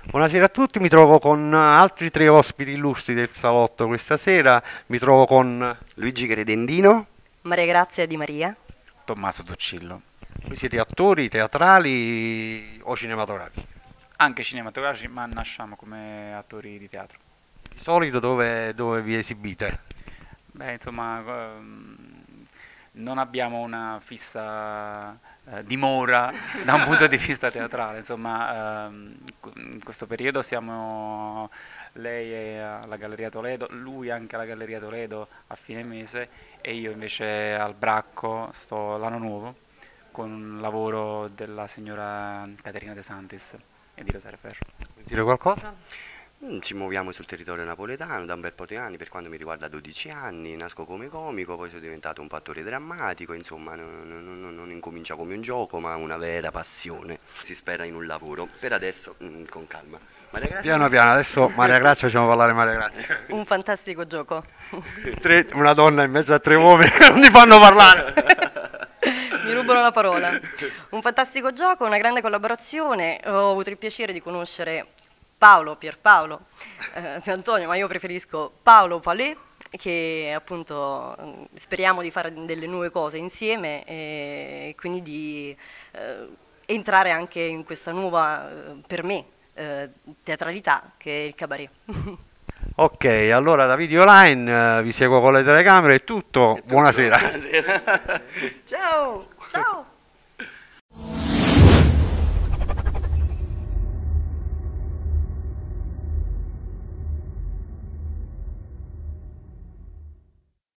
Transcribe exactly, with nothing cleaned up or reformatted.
Buonasera a tutti, mi trovo con altri tre ospiti illustri del salotto questa sera. Mi trovo con... Luigi Credendino. Maria Grazia Di Maria. Tommaso Tuccillo. Voi siete attori teatrali o cinematografici? Anche cinematografici, ma nasciamo come attori di teatro. Di solito dove, dove vi esibite? Beh, insomma, ehm, non abbiamo una fissa eh, dimora da un punto di vista teatrale. Insomma, ehm, in questo periodo siamo lei è alla Galleria Toledo, lui anche alla Galleria Toledo a fine mese e io invece al Bracco sto l'anno nuovo con un lavoro della signora Caterina De Santis e di Rosario Ferro. Vuoi dire qualcosa? Mm, Ci muoviamo sul territorio napoletano da un bel po' di anni, per quanto mi riguarda dodici anni, nasco come comico, poi sono diventato un po' attore drammatico, insomma non, non- non- non incomincia come un gioco ma una vera passione. Si spera in un lavoro, per adesso mm, con calma. Maria Grazia? Piano piano, adesso Maria Grazia, facciamo parlare Maria Grazia. Un fantastico gioco. Tre- una donna in mezzo a tre uomini, non mi fanno parlare. Mi rubano la parola. Un fantastico gioco, una grande collaborazione. Ho avuto il piacere di conoscere Paolo, Pierpaolo, eh, Antonio, ma io preferisco Paolo Palé, che appunto mm, speriamo di fare delle nuove cose insieme e quindi di eh, entrare anche in questa nuova, eh, per me, eh, teatralità che è il cabaret. Ok, allora da Video Line eh, vi seguo con le telecamere, è tutto. Buonasera. Buonasera. Ciao! Ciao!